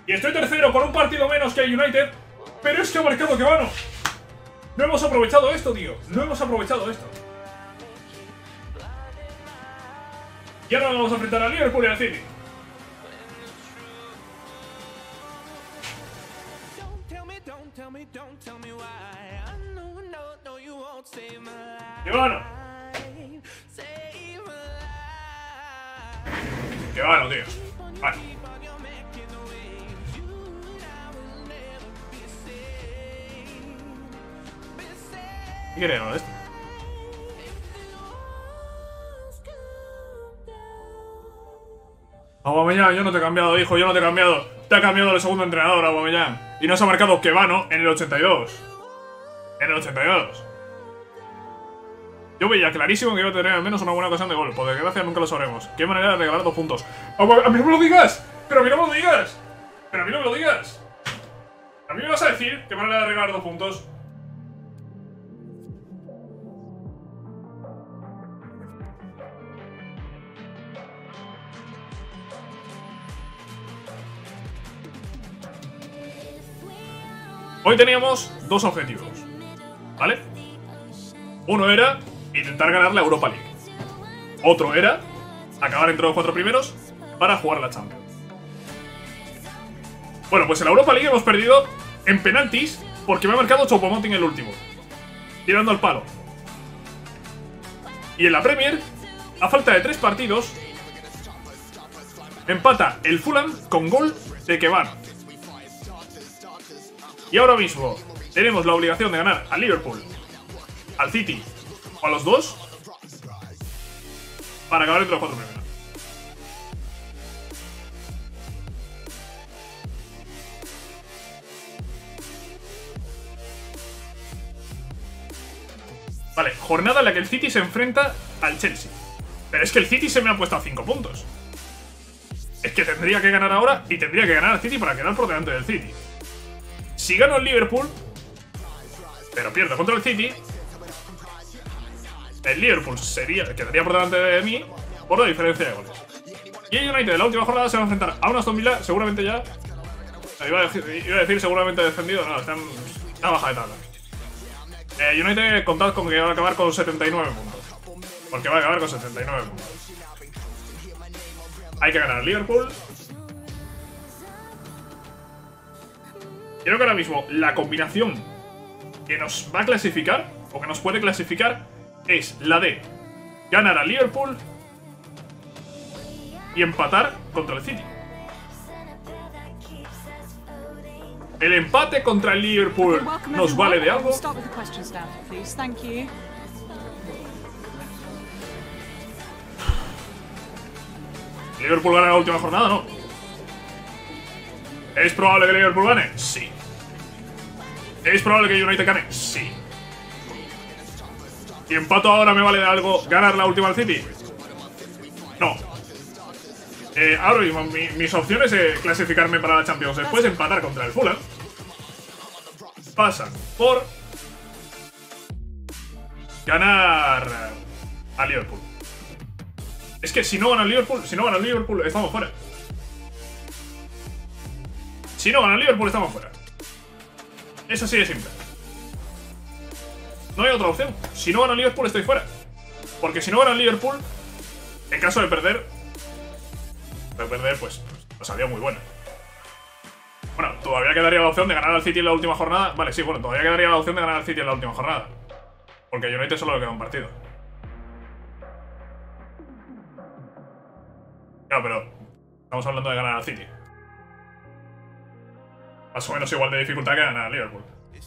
Y estoy tercero con un partido menos que el United. Pero es que ha marcado Kebano. No hemos aprovechado esto, tío. No hemos aprovechado esto. Y ahora vamos a enfrentar al Liverpool y al City. Kebano. Kebano, tío. Vale. ¿Qué quiere ganar este? Aubameyang, yo no te he cambiado, hijo, yo no te he cambiado. Te ha cambiado el segundo entrenador, Aubameyang. Y nos ha marcado Kebano en el 82. En el 82. Yo veía clarísimo que iba a tener al menos una buena ocasión de gol. Por desgracia nunca lo sabremos. ¿Qué manera de regalar 2 puntos? ¡A mí no me lo digas! ¡Pero a mí no me lo digas! ¡Pero a mí no me lo digas! ¿A mí me vas a decir qué manera de regalar 2 puntos? Hoy teníamos 2 objetivos, ¿vale? Uno era intentar ganar la Europa League. Otro era acabar entre los 4 primeros para jugar la Champions. Bueno, pues en la Europa League hemos perdido en penaltis porque me ha marcado Choupo-Moting el último, tirando al palo. Y en la Premier, a falta de 3 partidos, empata el Fulham con gol de Kebano. Y ahora mismo tenemos la obligación de ganar al Liverpool, al City o a los 2 para acabar entre los 4 primeros. Vale, jornada en la que el City se enfrenta al Chelsea. Pero es que el City se me ha puesto a 5 puntos. Es que tendría que ganar ahora y tendría que ganar al City para quedar por delante del City. Si gano el Liverpool, pero pierdo contra el City, el Liverpool quedaría por delante de mí por la diferencia de goles. Y el United en la última jornada se va a enfrentar a un Aston Villa, seguramente ya... Iba a decir seguramente defendido, no, está en baja de tabla. United, contad con que va a acabar con 79 puntos. Porque va a acabar con 79 puntos. Hay que ganar al Liverpool. Creo que ahora mismo la combinación que nos va a clasificar, o que nos puede clasificar, es la de ganar al Liverpool y empatar contra el City. ¿El empate contra el Liverpool nos vale de algo? ¿Liverpool gana la última jornada? No. ¿Es probable que Liverpool gane? Sí. ¿Es probable que United gane? Sí. ¿Y empato ahora me vale de algo ganar la última al City? No. Ahora mismo mis opciones es clasificarme para la Champions, después empatar contra el Fulham. Pasan por ganar a Liverpool. Es que si no gana el Liverpool, estamos fuera. Si no gana el Liverpool, estamos fuera. Es así de simple. No hay otra opción. Si no gana el Liverpool, estoy fuera. Porque si no gana el Liverpool, en caso de perder, pues salía muy buena. Bueno, todavía quedaría la opción de ganar al City en la última jornada. Vale, sí, bueno, todavía quedaría la opción de ganar al City en la última jornada. Porque a United solo le queda un partido. Claro, pero estamos hablando de ganar al City. Más o menos igual de dificultad que ganar al Liverpool.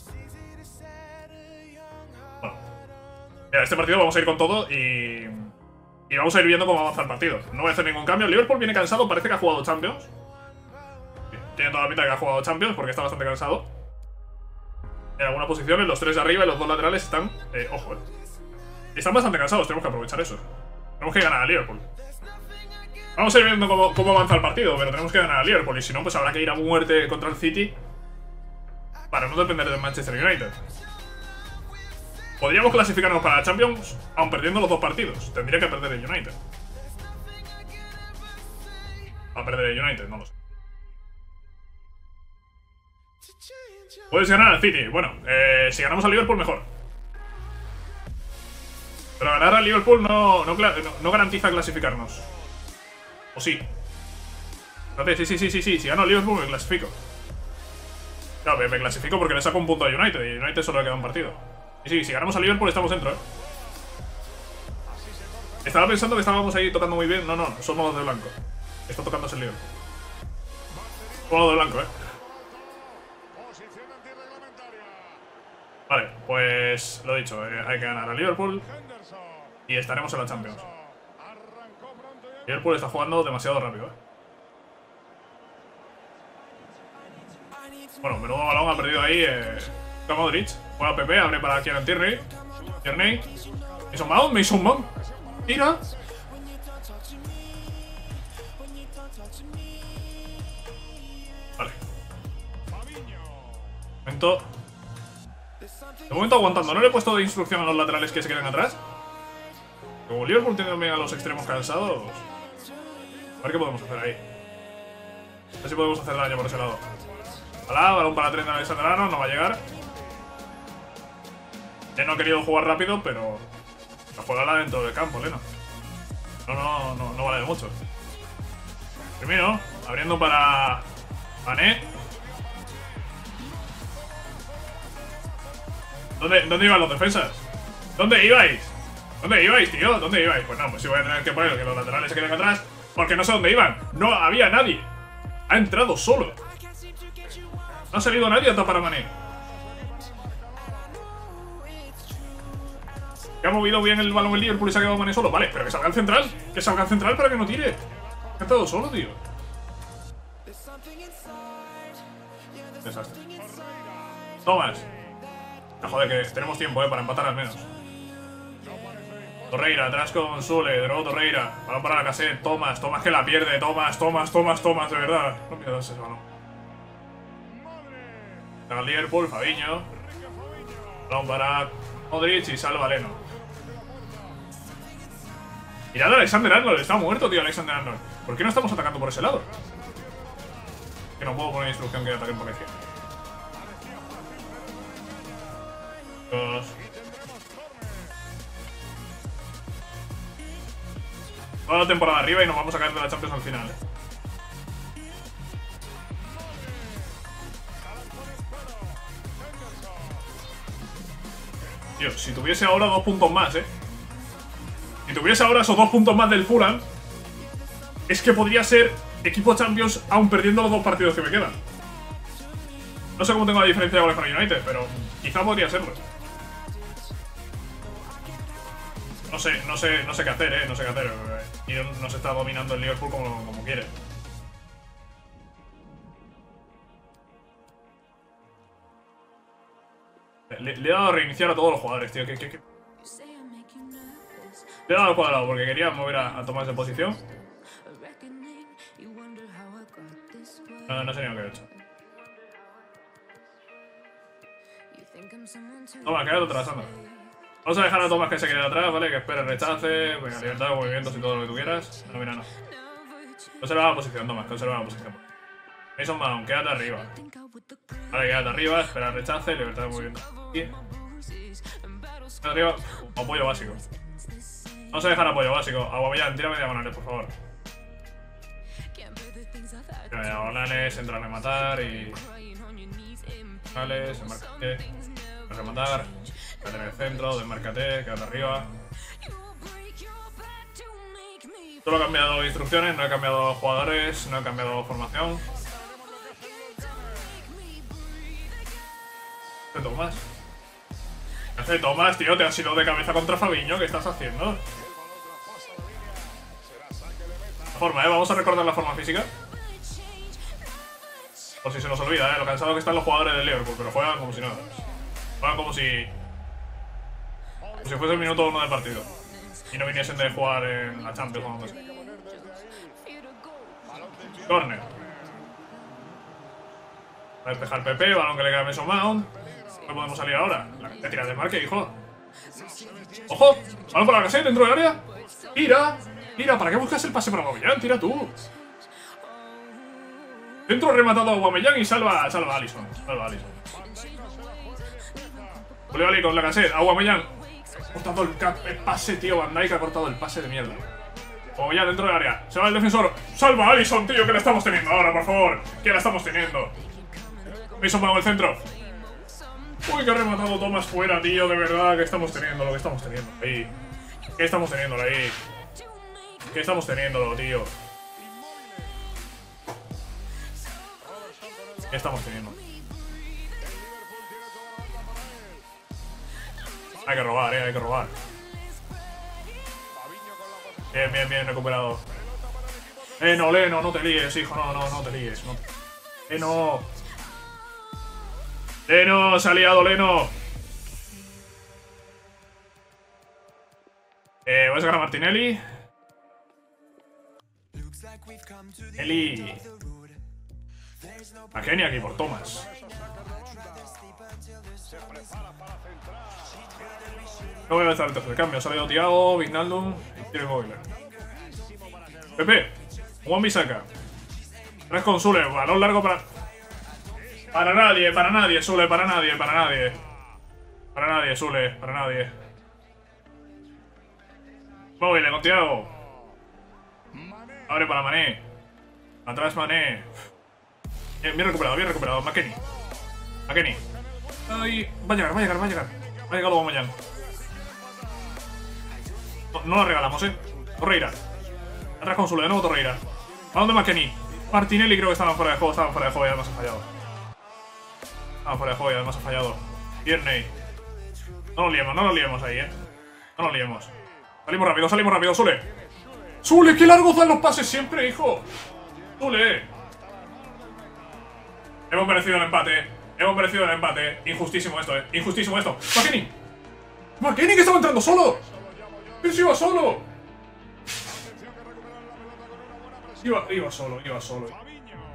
Bueno. Mira, este partido vamos a ir con todo y vamos a ir viendo cómo avanza el partido. No voy a hacer ningún cambio. El Liverpool viene cansado, parece que ha jugado Champions. Tiene toda la pinta de que ha jugado Champions porque está bastante cansado. En algunas posiciones, los 3 de arriba y los 2 laterales están... ojo, están bastante cansados, tenemos que aprovechar eso. Tenemos que ganar al Liverpool. Vamos a ir viendo cómo avanza el partido, pero tenemos que ganar al Liverpool. Y si no, pues habrá que ir a muerte contra el City para no depender del Manchester United. Podríamos clasificarnos para la Champions aun perdiendo los 2 partidos. Tendría que perder el United. Va a perder el United, no lo sé. Puedes ganar al City. Bueno, si ganamos al Liverpool, mejor. Pero ganar al Liverpool no garantiza clasificarnos. ¿O sí? Espérate, sí. Si gano al Liverpool, me clasifico. Claro, me clasifico porque le saco un punto a United. Y a United solo le queda un partido. Y sí, si ganamos al Liverpool, estamos dentro, Estaba pensando que estábamos ahí tocando muy bien. No, somos los de blanco. Está tocándose el Liverpool. Somos los de blanco, Vale, pues lo dicho, hay que ganar a Liverpool y estaremos en la Champions. Liverpool está jugando demasiado rápido, Bueno, menudo balón ha perdido ahí Modric. Juega Pepe, abre para Kieran Tierney. Mason Mount. Tira. Vale. De momento aguantando. No le he puesto de instrucción a los laterales que se queden atrás. Como Liverpool tiene también a los extremos cansados. A ver qué podemos hacer ahí. A ver si podemos hacer daño por ese lado. Ojalá, balón para Trent Alexander-Arnold, no va a llegar. Él no ha querido jugar rápido, pero jugarla dentro del campo, Leno. No vale de mucho. Firmino, abriendo para Mané. ¿Dónde iban los defensas? ¿Dónde ibais? Tío? ¿Dónde ibais? Pues no, pues sí voy a tener que poner que los laterales se queden atrás, porque no sé dónde iban. No había nadie. Ha entrado solo. No ha salido nadie a tapar a Mané. Que ha movido bien el balón el Liverpool y se ha quedado Mané solo. Vale, pero que salga al central. Que salga al central para que no tire. Ha entrado solo, tío. Desastre. Thomas. No, joder, que tenemos tiempo, para empatar al menos. Torreira, atrás con Sule, de nuevo Torreira. Balón para la Cassette, Thomas que la pierde, Thomas, de verdad. No pierdas ese balón. Para el Liverpool, Fabinho. Balón para Modric y salva Leno. Mirad a Alexander-Arnold, está muerto, tío, Alexander-Arnold. ¿Por qué no estamos atacando por ese lado? Que no puedo poner instrucción que ataquen por la izquierda. Toda la temporada arriba y nos vamos a caer de la Champions al final. Tío, si tuviese ahora 2 puntos más, Si tuviese ahora esos 2 puntos más del Fulham, es que podría ser equipo Champions aún perdiendo los 2 partidos que me quedan. No sé cómo tengo la diferencia de goles con el United, pero quizá podría serlo. No sé qué hacer, no sé qué hacer. Y no se está dominando el Liverpool como quiere. Le he dado a reiniciar a todos los jugadores, tío. Le he dado al cuadrado porque quería mover a Tomás de posición. No sé ni lo que he hecho. Toma, quédate atrasando. Vamos a dejar a Tomás que se quede atrás, ¿vale? Que espere, rechace, venga, libertad de movimientos y todo lo que tú quieras. No, mira, no. Conserva la posición, Tomás, conserva la posición. Mason Mount, quédate arriba. Vale, quédate arriba, espera, rechace, libertad de movimiento. Quédate arriba, apoyo básico. Vamos a dejar apoyo básico. Aguamellán, tírame diagonales, por favor. Tírame diagonales, entra a rematar y... Diagonales, enmárcate. A rematar. Quédate en el centro, desmárcate, quédate arriba. Solo he cambiado instrucciones, no he cambiado jugadores, no he cambiado formación. ¿Qué Tomás? ¿Qué hace Tomás, tío? Te has ido de cabeza contra Fabinho, ¿qué estás haciendo? La forma, vamos a recordar la forma física. Por si se nos olvida, lo cansado que están los jugadores del Liverpool, pero juegan como si nada. Juegan como si fuese el minuto 1 del partido y no viniesen de jugar en la Champions o algo así. Corner. Va a despejar Pepe, balón que le queda a Mason Mount. No podemos salir ahora. Te tiras de marque, hijo. ¡Ojo! Balón para la Cassette dentro del área. Tira, ¿para qué buscas el pase para Aubameyang? Tira tú. Dentro rematado a Aubameyang y salva a Alisson. Koulibaly con Lacazette. Aubameyang. Ha cortado el pase, tío. Van Dijk ha cortado el pase de mierda. Aubameyang dentro del área. Se va el defensor. Salva a Alisson, tío. Que la estamos teniendo ahora, por favor. Que la estamos teniendo. Mason Mount el centro. Uy, que ha rematado Thomas fuera, tío. De verdad, que estamos teniendo lo que estamos teniendo ahí. ¿Qué estamos teniéndolo ahí? ¿Qué estamos teniéndolo, tío? ¿Qué estamos teniendo? Hay que robar, hay que robar. Bien, bien, bien, recuperado. No, Leno, no te líes, hijo, no te líes. No. Leno. Leno, se ha liado, Leno. Voy a sacar a Martinelli. Eli. A Kenny aquí por Thomas. No voy a estar el tercer cambio. Ha salido Thiago, Wijnaldum y Thierry Moiler. Pepe. Wan-Bissaka. 3 con Sule. Balón largo para... Para nadie, Sule. Para nadie, Sule. Para nadie. Móvil con Thiago. Abre para Mané. Atrás Mané. Bien recuperado. McKennie. Ay, va a llegar. Ha llegado Aubameyang. No la regalamos, Torreira. Atrás con Sule, de nuevo Torreira. ¿A dónde McKennie? Martinelli creo que estaban fuera de juego y además ha fallado. Tierney. No lo liemos ahí, No lo liemos. Salimos rápido, Sule. ¡Sule, qué largos dan los pases siempre, hijo! ¡Sule! Hemos merecido el empate. Injustísimo esto, Injustísimo esto. ¡McKennie que estaba entrando solo! ¡Pero si iba solo! Iba solo. Termina el encuentro con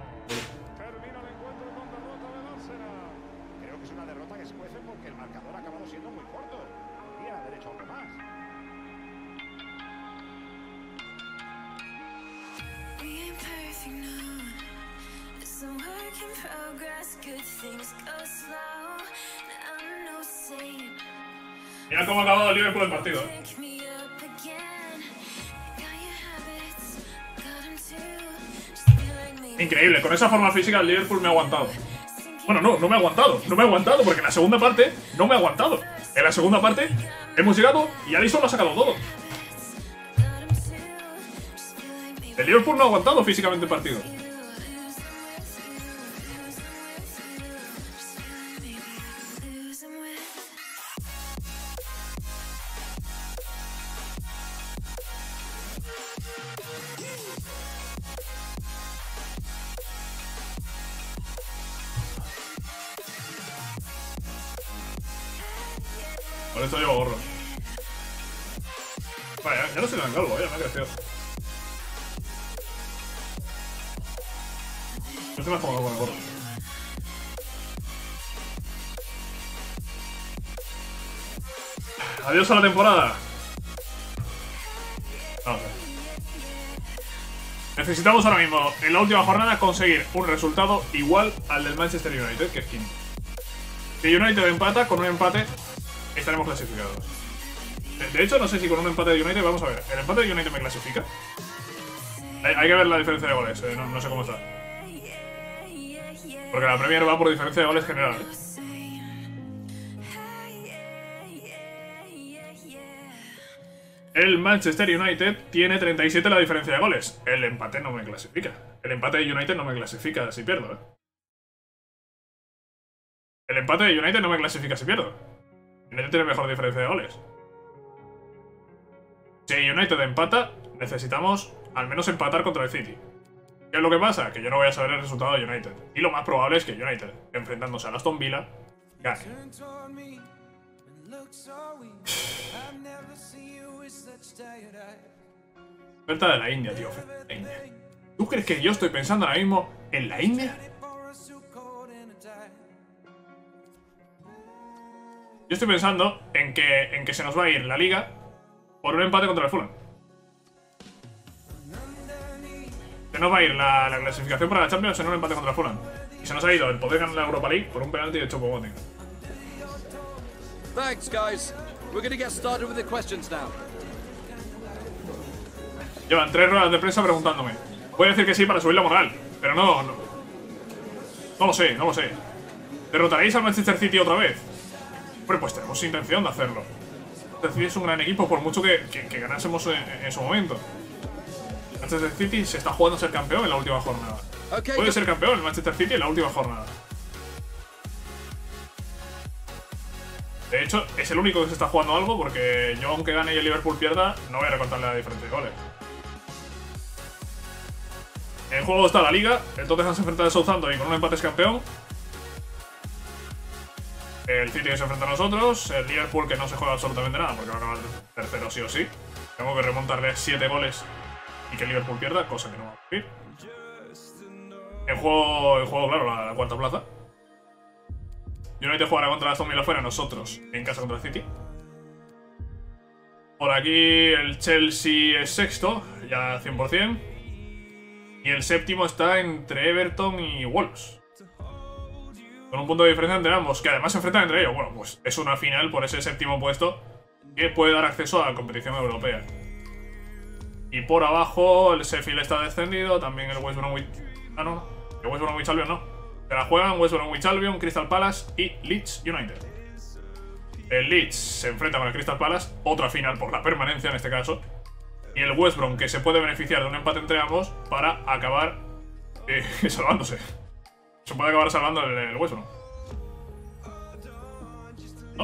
derrota del Arsenal. Creo que es una derrota que se cuece porque el marcador ha acabado siendo muy corto. Habría derecho a algo más. Mira cómo ha acabado el Liverpool el partido, Increíble, con esa forma física el Liverpool me ha aguantado. Bueno, no me ha aguantado. No me ha aguantado porque en la segunda parte no me ha aguantado. En la segunda parte hemos llegado y Alisson lo ha sacado todo. El Liverpool no ha aguantado físicamente el partido. Por esto llevo gorro. Vale, ya no soy tan calvo, ya me ha crecido. Yo estoy más cómodo con el gorro. Adiós a la temporada. Vamos a ver. Necesitamos ahora mismo, en la última jornada, conseguir un resultado igual al del Manchester United, que es quinto. Si United empata, con un empate estaremos clasificados. De hecho, no sé si con un empate de United, vamos a ver. ¿El empate de United me clasifica? Hay que ver la diferencia de goles, no sé cómo está. Porque la Premier va por diferencia de goles general. El Manchester United tiene 37 la diferencia de goles. El empate no me clasifica. El empate de United no me clasifica si pierdo, El empate de United no me clasifica si pierdo. United tiene mejor diferencia de goles. Si United empata, necesitamos al menos empatar contra el City. ¿Qué es lo que pasa? Que yo no voy a saber el resultado de United. Y lo más probable es que United, enfrentándose a Aston Villa, gane. Oferta de la India, tío. La India. ¿Tú crees que yo estoy pensando ahora mismo en la India? Yo estoy pensando en que se nos va a ir la liga por un empate contra el Fulham. Se nos va a ir la clasificación para la Champions en un empate contra el Fulham. Y se nos ha ido el poder ganar la Europa League por un penalti de Choupo-Moting. Thanks, guys. We're gonna get started with the questions now. Llevan 3 ruedas de prensa preguntándome. Voy a decir que sí para subir la moral, pero no lo sé, no lo sé. ¿Derrotaréis al Manchester City otra vez? Hombre, pues tenemos intención de hacerlo. Manchester City es un gran equipo, por mucho que ganásemos en su momento. Manchester City se está jugando a ser campeón en la última jornada. Puede ser campeón el Manchester City en la última jornada. De hecho, es el único que se está jugando algo, porque yo, aunque gane y el Liverpool pierda, no voy a recortarle la diferencia de goles. En juego está la Liga. El Tottenham se enfrenta al Southampton y con un empate es campeón. El City que se enfrenta a nosotros. El Liverpool, que no se juega absolutamente nada porque va a acabar tercero sí o sí. Tengo que remontarle 7 goles y que el Liverpool pierda, cosa que no va a ocurrir. En juego claro, la cuarta plaza. United jugará contra Aston Villa fuera, nosotros en casa contra el City. Por aquí el Chelsea es sexto, ya 100%. Y el séptimo está entre Everton y Wolves. Con un punto de diferencia entre ambos, que además se enfrentan entre ellos. Bueno, pues es una final por ese séptimo puesto que puede dar acceso a la competición europea. Y por abajo el Sheffield está descendido, también el West Bromwich... Ah, no, el West Bromwich Albion no. Se la juegan West Bromwich Albion, Crystal Palace y Leeds United. El Leeds se enfrenta con el Crystal Palace, otra final por la permanencia en este caso. Y el West Brom, que se puede beneficiar de un empate entre ambos para acabar salvándose. Se puede acabar salvando el West Brom. ¿No?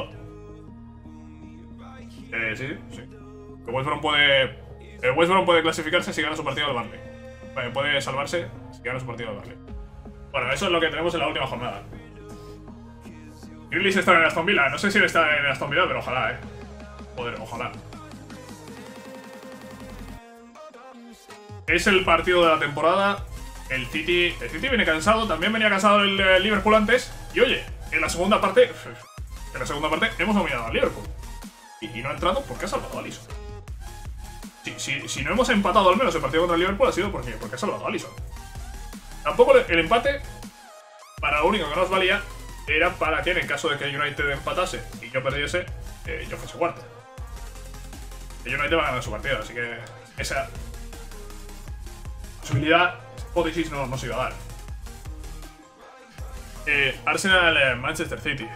Sí. El West Brom puede clasificarse si gana su partido del Burnley. Puede salvarse si gana su partido del Burnley. Bueno, eso es lo que tenemos en la última jornada. Grealish está en el Aston Villa. No sé si él está en el Aston Villa, pero ojalá, Joder, ojalá. Es el partido de la temporada. El City viene cansado. También venía cansado el Liverpool antes. Y oye, en la segunda parte hemos dominado al Liverpool. Y no ha entrado porque ha salvado a Alisson. Si no hemos empatado al menos el partido contra el Liverpool ha sido porque ha salvado a Alisson. Tampoco el empate, para lo único que nos valía, era para que en el caso de que el United empatase y yo perdiese, yo fuese cuarto. El United va a ganar su partido, así que esa posibilidad, hipótesis, no se iba a dar. Arsenal-Manchester City.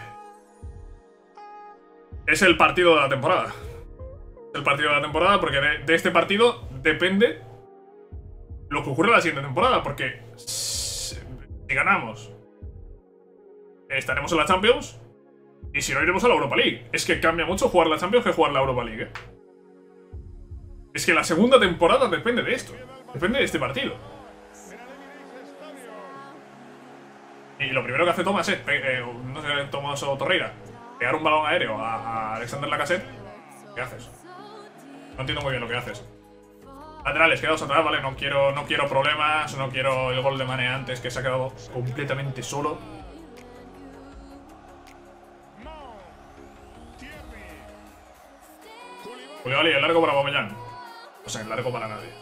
Es el partido de la temporada. Es el partido de la temporada porque de este partido depende lo que ocurre en la siguiente temporada. Porque si ganamos, estaremos en la Champions. Y si no, iremos a la Europa League. Es que cambia mucho jugar la Champions que jugar la Europa League, Es que la segunda temporada depende de esto. Depende de este partido. Y lo primero que hace Thomas es, no sé, Thomas o Torreira, pegar un balón aéreo a Alexander Lacazette. ¿Qué haces? No entiendo muy bien lo que haces. Laterales, quedados atrás, vale, no quiero problemas, no quiero el gol de Mane antes, que se ha quedado completamente solo. Koulibaly, el largo para Aubameyang. O sea, el largo para nadie.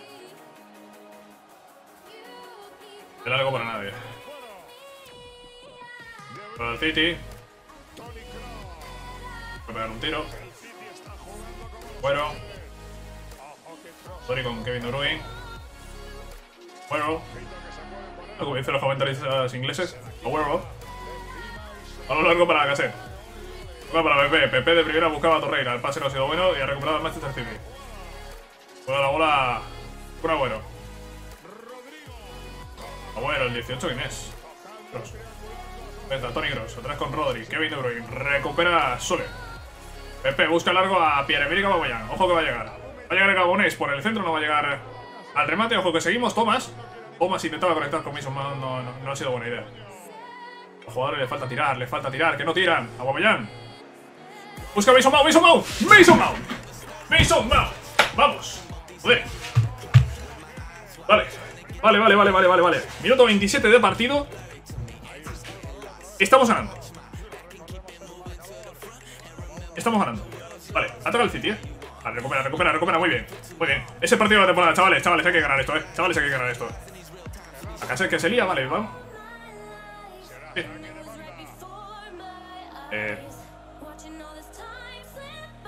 El largo para nadie. Para el City. Voy a pegar un tiro. Bueno. Sorry con Kevin De Bruyne. Bueno. Como dicen los comentaristas ingleses. Bueno. A lo largo para Lacazette. Para Pepe. Pepe de primera buscaba a Torreira. El pase no ha sido bueno y ha recuperado el Manchester City. Juega la bola. Un Agüero. Agüero, el 18, ¿quién es? Kroos. Toni Kroos. Atrás con Rodri. Kevin De Bruyne. Recupera Sole. Pepe busca largo a Pierre-Emerick Aubameyang. Ojo que va a llegar. Va a llegar el Gabonés por el centro. No va a llegar al remate. Ojo que seguimos. Thomas intentaba conectar con Mason Mount. No ha sido buena idea. A los jugadores les falta tirar. Que no tiran. Aubameyang. Busca Mason Mount. Vamos. Joder. Vale. Minuto 27 de partido. Estamos ganando. Vale, ataca el City, Vale, recupera. Muy bien. Es el partido de la temporada, chavales, hay que ganar esto, Chavales, hay que ganar esto. Acá sé que se lía, vale, vamos. Sí.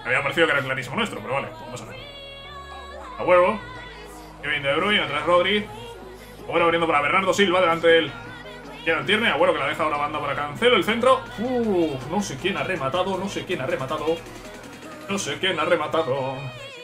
Me había parecido que era clarísimo nuestro, pero vale, vamos a ver. A huevo. Kevin De Bruyne, atrás Rodri. Agüero abriendo para Bernardo Silva, delante del Tierney. Agüero que la deja ahora banda para Cancelo, el centro. No sé quién ha rematado, no sé quién ha rematado. No sé quién ha rematado.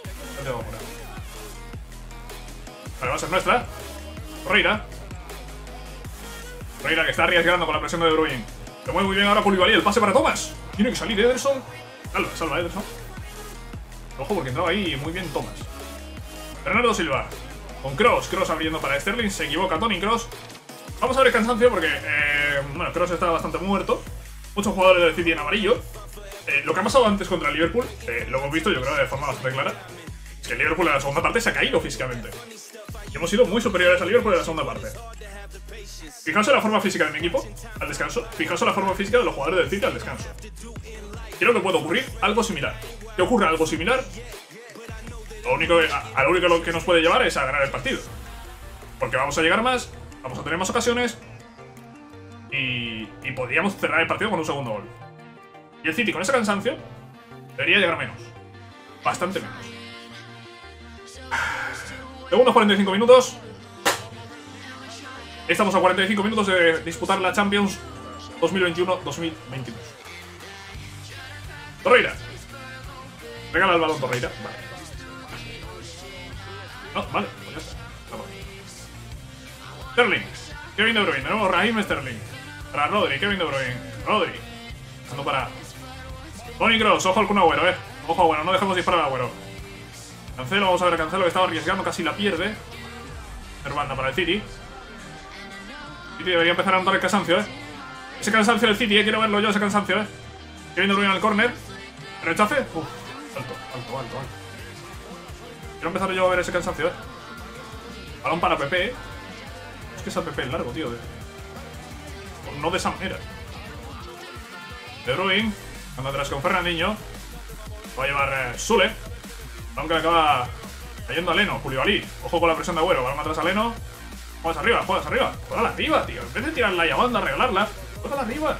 Vale, va a ser nuestra. Torreira. Torreira que está arriesgando con la presión de De Bruyne. Se mueve muy bien ahora Koulibaly, el pase para Thomas. Tiene que salir Ederson. Salva Ederson. Ojo porque entraba ahí muy bien Thomas. Bernardo Silva. Con Kroos abriendo para Sterling. Se equivoca Toni Kroos. Vamos a ver el cansancio porque, bueno, Kroos está bastante muerto. Muchos jugadores del City en amarillo. Lo que ha pasado antes contra el Liverpool, lo hemos visto yo creo de forma bastante clara. Es que el Liverpool en la segunda parte se ha caído físicamente. Y hemos sido muy superiores al Liverpool en la segunda parte. Fijaos en la forma física de mi equipo al descanso. Fijaos en la forma física de los jugadores del City al descanso. Creo que puede ocurrir algo similar. Que ocurra algo similar. Lo único que nos puede llevar es a ganar el partido. Porque vamos a llegar más, vamos a tener más ocasiones y podríamos cerrar el partido con un segundo gol. Y el City con ese cansancio debería llegar menos. Bastante menos. Segundos 45 minutos. Estamos a 45 minutos de disputar la Champions 2021-2022. Torreira. Regala el balón Torreira. Vale. No, vale, pues ya está. Vamos. Sterling. Kevin De Bruyne. De nuevo Raheem Sterling. Para Rodri. Kevin De Bruyne. Rodri. Pasando para Toni Kroos. Ojo al Kun Agüero, Ojo Agüero. No dejemos disparar a Agüero. Cancelo. Vamos a ver a Cancelo que estaba arriesgando. Casi la pierde. Banda para el City. City debería empezar a notar el cansancio, Ese cansancio del City, Quiero verlo yo, ese cansancio, Kevin De Bruyne al córner. Rechace. Alto. Quiero empezar yo a ver ese cansancio, Balón para Pepe, Es que esa Pepe es largo, tío. No de esa manera. De Bruyne. Anda atrás con Fernandinho. Va a llevar Sule. Aunque le acaba cayendo a Leno. Koulibaly. Ojo con la presión de Agüero. Balón atrás a Leno. Juegas arriba. Juégala arriba, tío. En vez de tirarla y a banda, regalarla. Juégala arriba.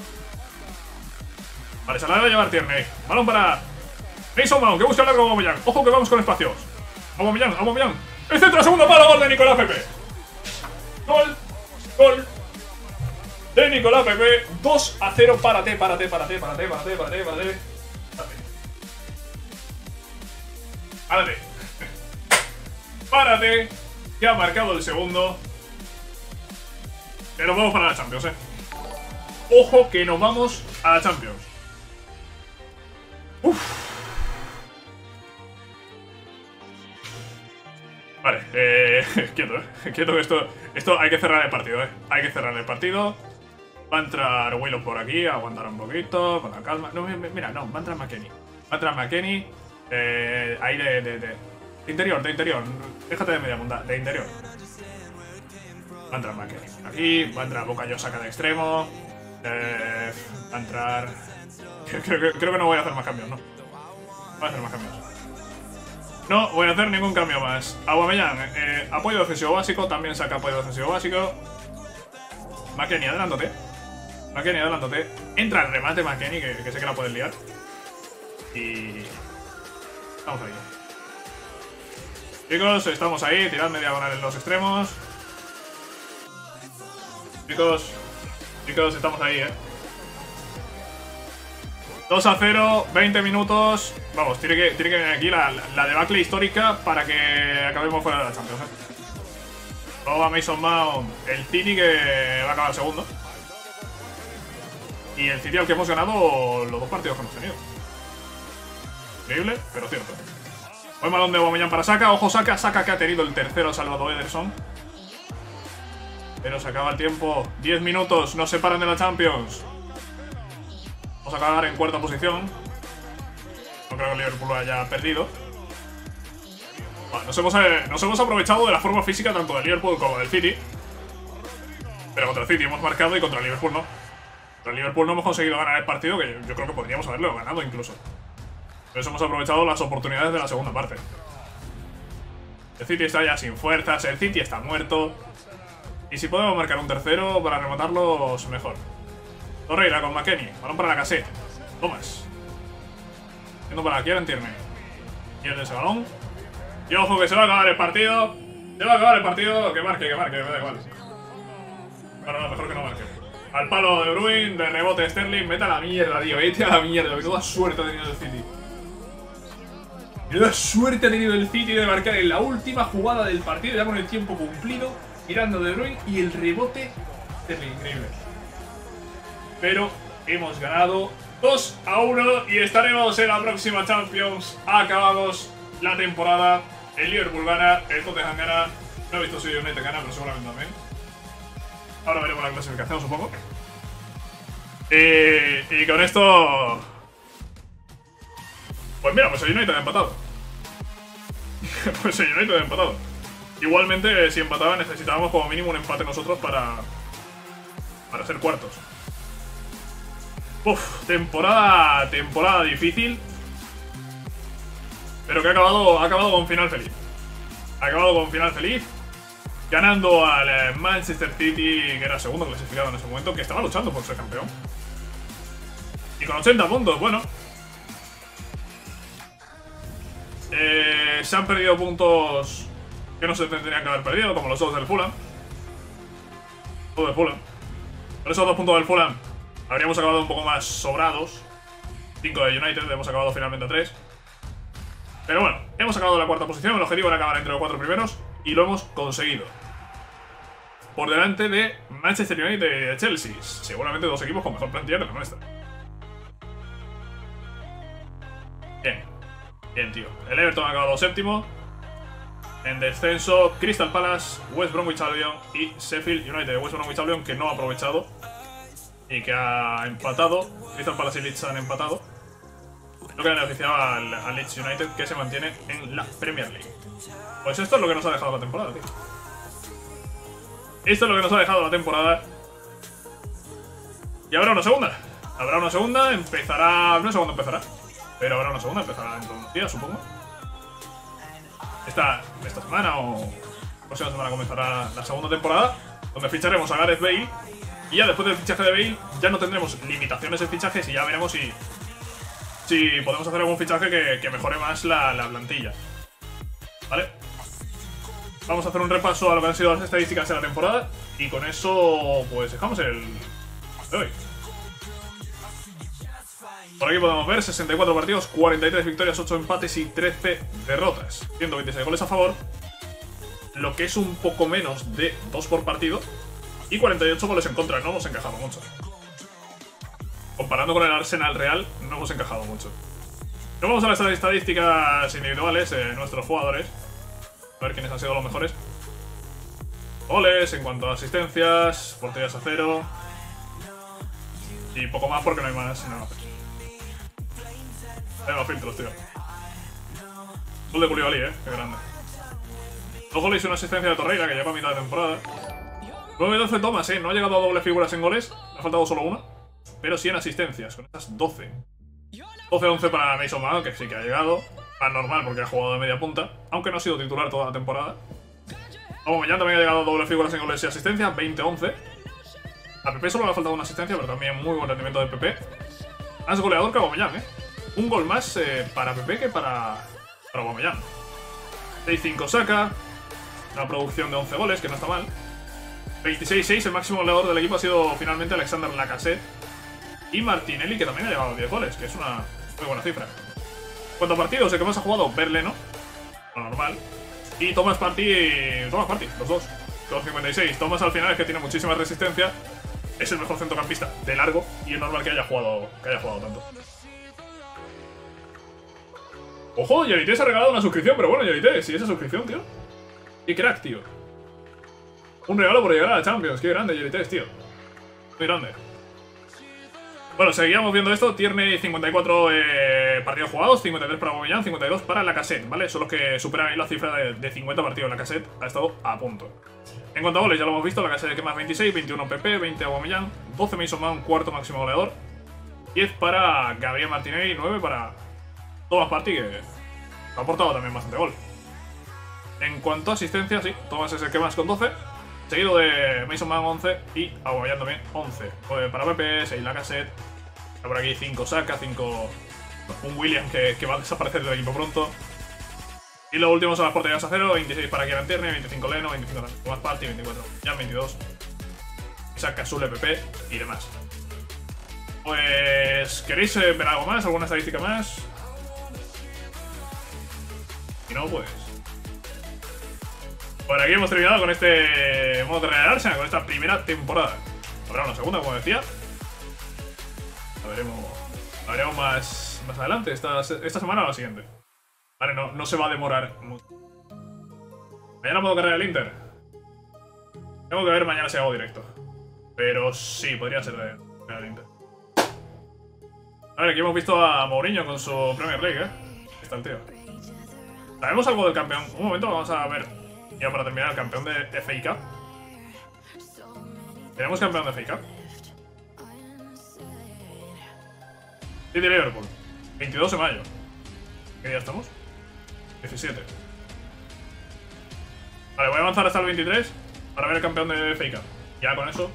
Vale, se la va a llevar Tierney. Balón para Mason Mount, que busca el largo Aubameyang. Ojo que vamos con espacios. Aubameyang. El centro, segundo palo, gol de Nicolás Pepe. Gol de Nicolás Pepe. 2-0. Párate. Párate. Ya ha marcado el segundo. Que nos vamos para la Champions, Ojo que nos vamos a la Champions. Vale, quieto que esto hay que cerrar el partido, Hay que cerrar el partido. Va a entrar Willow por aquí, aguantar un poquito, con la calma. No, mira, no, va a entrar McKennie. Ahí de interior. Déjate de media punta, de interior. Va a entrar McKennie aquí, va a entrar Bukayo Saka de extremo. Va a entrar... Creo que no voy a hacer más cambios, ¿no? Voy a hacer más cambios. No voy a hacer ningún cambio más. Aubameyang, apoyo defensivo básico. También saca apoyo defensivo básico. McKennie, adelántate. Entra el remate McKennie, que sé que la puedes liar. Y... Estamos ahí. Chicos, estamos ahí. Tirad diagonal en los extremos. Chicos, estamos ahí, 2-0, 20 minutos. Vamos, tiene que venir aquí la debacle histórica para que acabemos fuera de la Champions, Luego va Mason Mount, el City que va a acabar segundo. Y el City al que hemos ganado los dos partidos que hemos tenido. Increíble, pero cierto. Buen balón de Aubameyang para Saka. Ojo Saka que ha tenido el tercero salvado Ederson. Pero se acaba el tiempo. 10 minutos, nos separan de la Champions. Vamos a acabar en cuarta posición. No creo que el Liverpool haya perdido. Bueno, nos hemos aprovechado de la forma física tanto del Liverpool como del City. Pero contra el City hemos marcado y contra el Liverpool no. Contra el Liverpool no hemos conseguido ganar el partido, que yo creo que podríamos haberlo ganado incluso. Por eso hemos aprovechado las oportunidades de la segunda parte. El City está ya sin fuerzas, el City está muerto. Y si podemos marcar un tercero para rematarlos, mejor. Torreira con McKennie. Balón para la Lacazette. Thomas. Yendo para Kieran Tierney. Tiene ese balón. Y ojo que se va a acabar el partido. Se va a acabar el partido. Que marque, me da igual. Bueno, no, mejor que no marque. Al palo de Bruin, de rebote Sterling. Vete a la mierda, tío. Vete a la mierda. Menuda suerte ha tenido el City. Menuda suerte ha tenido el City de marcar en la última jugada del partido, ya con el tiempo cumplido. Mirando de Bruin y el rebote Sterling. Increíble. Pero hemos ganado 2-1 y estaremos en la próxima Champions. Acabamos la temporada. El Liverpool gana, el Tottenham gana. No he visto si United gana, pero seguramente también. Ahora veremos la clasificación, supongo. Y con esto... Pues mira, pues el United ha empatado. Pues el United ha empatado. Igualmente, si empataba, necesitábamos como mínimo un empate nosotros para ser cuartos. Uf, temporada difícil. Pero que ha acabado con final feliz. Ha acabado con final feliz. Ganando al Manchester City, que era segundo clasificado en ese momento, que estaba luchando por ser campeón. Y con 80 puntos, bueno. Se han perdido puntos que no se tendrían que haber perdido, como los dos del Fulham. Todo del Fulham. Por esos 2 puntos del Fulham habríamos acabado un poco más sobrados. 5 de United, hemos acabado finalmente a 3. Pero bueno, hemos acabado la cuarta posición. El objetivo era acabar entre los 4 primeros y lo hemos conseguido. Por delante de Manchester United y de Chelsea. Seguramente 2 equipos con mejor plantilla que la nuestra. Bien. Bien, tío. El Everton ha acabado séptimo. En descenso, Crystal Palace, West Bromwich Albion y Sheffield United. West Bromwich Albion que no ha aprovechado y que ha empatado. Crystal Palace y Leeds han empatado. Lo que ha beneficiado al Leeds United, que se mantiene en la Premier League. Pues esto es lo que nos ha dejado la temporada, tío. Esto es lo que nos ha dejado la temporada. Y habrá una segunda. Habrá una segunda, empezará... No sé cuándo empezará, pero habrá una segunda, empezará dentro de unos días, supongo. Esta semana o próxima semana comenzará la segunda temporada, donde ficharemos a Gareth Bale. Y ya después del fichaje de Bale, ya no tendremos limitaciones en fichajes y ya veremos si podemos hacer algún fichaje que mejore más la plantilla. ¿Vale? Vamos a hacer un repaso a lo que han sido las estadísticas de la temporada. Y con eso, pues dejamos el de hoy. Por aquí podemos ver 64 partidos, 43 victorias, 8 empates y 13 derrotas. 126 goles a favor, lo que es un poco menos de 2 por partido. Y 48 goles en contra, no hemos encajado mucho. Comparando con el Arsenal Real, no hemos encajado mucho. Pero vamos a las estadísticas individuales de nuestros jugadores. A ver quiénes han sido los mejores. Goles, en cuanto a asistencias, porterías a 0. Y poco más porque no hay más nada. Hay más filtros, tío. Gol de Koulibaly, qué grande. 2 goles y una asistencia de Torreira, que lleva a mitad de temporada. 9-12 Thomas, no ha llegado a doble figuras en goles. Le ha faltado solo una. Pero sí en asistencias, con estas 12. 12-11 para Mason Mount, que sí que ha llegado. Más normal porque ha jugado de media punta, aunque no ha sido titular toda la temporada. Aubameyang también ha llegado a doble figuras en goles y asistencias, 20-11. A Pepe solo le ha faltado una asistencia, pero también muy buen rendimiento de Pepe. Más goleador que Aubameyang, Un gol más para Pepe que para Aubameyang. 6-5 Saka. Una producción de 11 goles, que no está mal. 26-6, el máximo goleador del equipo ha sido finalmente Alexander Lacazette. Y Martinelli, que también ha llegado a 10 goles, que es una muy buena cifra. En cuanto a partidos, el que más ha jugado, Berleno, lo normal. Y Thomas Partey, los dos, con 56. Thomas al final es que tiene muchísima resistencia. Es el mejor centrocampista de largo y es normal que haya jugado tanto. Ojo, Yerite se ha regalado una suscripción, pero bueno, Yerite, si esa suscripción, tío. Qué crack, tío. Un regalo por llegar a la Champions. Qué grande, Yerite, tío. Muy grande. Bueno, seguíamos viendo esto. Tierney, 54 partidos jugados, 53 para Aubameyang, 52 para Lacazette, ¿vale? Son los que superan ahí la cifra de 50 partidos. Lacazette ha estado a punto. En cuanto a goles, ya lo hemos visto. Lacazette que más 26, 21 PP, 20 Aubameyang, 12 Mason Mount, cuarto máximo goleador, 10 para Gabriel Martinelli, 9 para Thomas Partey, que ha aportado también bastante gol. En cuanto a asistencia, sí, Thomas es el que más con 12. Seguido de Mason Mount 11 y Aubameyang también 11. Para Pepe, 6 Lacazette. Por aquí 5 Saka, 5 Un Williams que va a desaparecer del equipo pronto. Y lo último son las porterías a 0, 26 para Kieran Tierney, 25 Leno, 25 Thomas Partey, 24 Jan, 22 Isaac Cazorla, PP y demás. Pues, ¿queréis ver algo más? ¿Alguna estadística más? Si no, pues... Por aquí hemos terminado con este modo de carrera de Arsenal, con esta primera temporada. Habrá una segunda, como decía. La veremos más adelante, esta semana o la siguiente. Vale, no se va a demorar mucho. Mañana puedo cargar el Inter. Tengo que ver mañana si hago directo. Pero sí, podría ser del Inter. A ver, aquí hemos visto a Mourinho con su Premier League, Está el tío. ¿Sabemos algo del campeón? Un momento, vamos a ver. Ya para terminar, el campeón de FA Cup. ¿Tenemos campeón de FA Cup? City Liverpool. 22 de mayo. ¿Qué día estamos? 17. Vale, voy a avanzar hasta el 23 para ver el campeón de FA Cup. Ya con eso.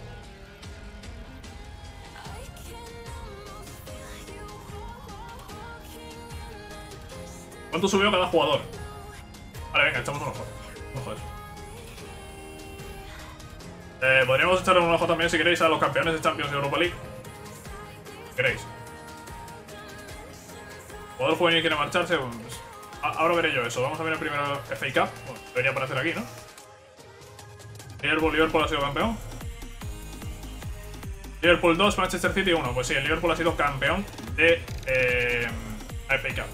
¿Cuánto subió cada jugador? Vale, venga, echamos un ojo. Un ojo a eso. Podríamos echarle un ojo también, si queréis, a los campeones de Champions de Europa League. Si queréis. Jugador juvenil quiere marcharse. Pues, ahora veré yo eso. Vamos a ver el primero FA Cup. Bueno, debería aparecer aquí, ¿no? Liverpool ha sido campeón. Liverpool 2, Manchester City 1. Pues sí, el Liverpool ha sido campeón de FA Cup.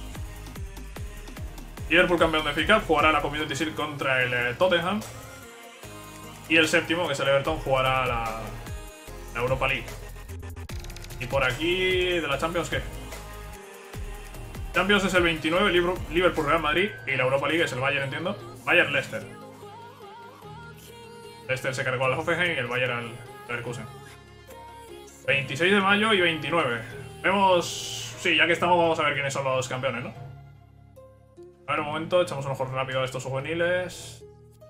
Liverpool campeón de FA Cup, jugará la Community Shield contra el Tottenham. Y el séptimo, que es el Everton, jugará la Europa League. Y por aquí, de la Champions, ¿qué? Champions es el 29, Liverpool Real Madrid. Y la Europa League es el Bayern, entiendo. Bayern Leicester. Leicester se cargó al Hoffenheim y el Bayern al Leverkusen. 26 de mayo y 29. Vemos... Sí, ya que estamos, vamos a ver quiénes son los campeones, ¿no? A ver, un momento, echamos un ojo rápido a estos juveniles.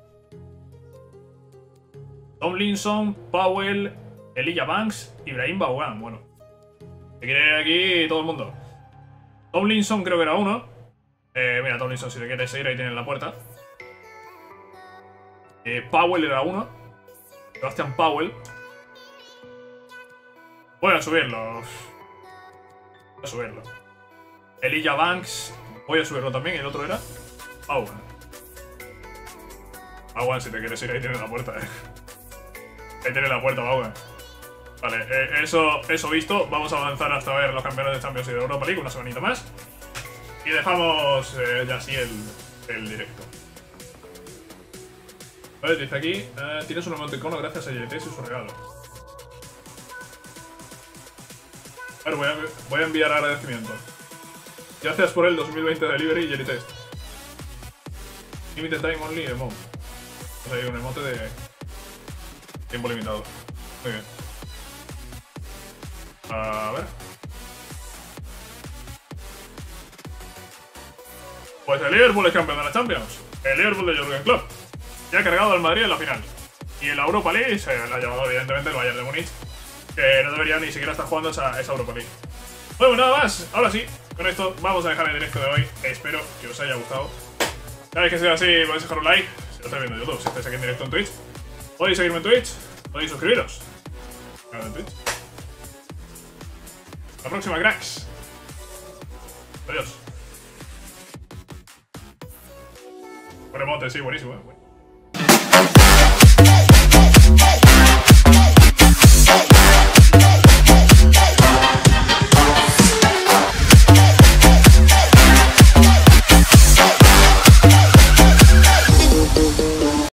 Tomlinson, Powell, Elijah Banks y Brahim Vaughan. Bueno, se quiere aquí todo el mundo. Tomlinson creo que era uno. Mira, Tomlinson, si le quieres seguir, ahí tienen la puerta. Powell era uno. Sebastian Powell. Voy a subirlo. Voy a subirlo. Elijah Banks. Voy a subirlo también. El otro era Vaughan. Vaughan, si te quieres ir, ahí tienes la puerta, Ahí tienes la puerta, Vaughan. Vale, eso visto. Vamos a avanzar hasta ver los campeones de Champions y de Europa League una semanita más. Y dejamos ya así el directo. Vale, dice aquí, tienes un emoticono gracias a JTS y su regalo. A ver, voy a enviar agradecimiento. Gracias por el 2020 Delivery y Jelly Test. Limited Time Only Emote. Pues hay un emote de tiempo limitado. Muy bien. A ver. Pues el Liverpool es campeón de la Champions. El Liverpool de Jürgen Klopp. Ya ha cargado al Madrid en la final. Y en la Europa League se la ha llevado evidentemente el Bayern de Múnich, que no debería ni siquiera estar jugando esa Europa League. Bueno, nada más. Ahora sí, con esto vamos a dejar el directo de hoy. Espero que os haya gustado. Sabéis que si es así, podéis dejar un like. Si lo estáis viendo en YouTube, si estáis aquí en directo en Twitch. Podéis seguirme en Twitch. Podéis suscribiros. En Twitch. La próxima, cracks. Adiós. Buen emote, sí, buenísimo,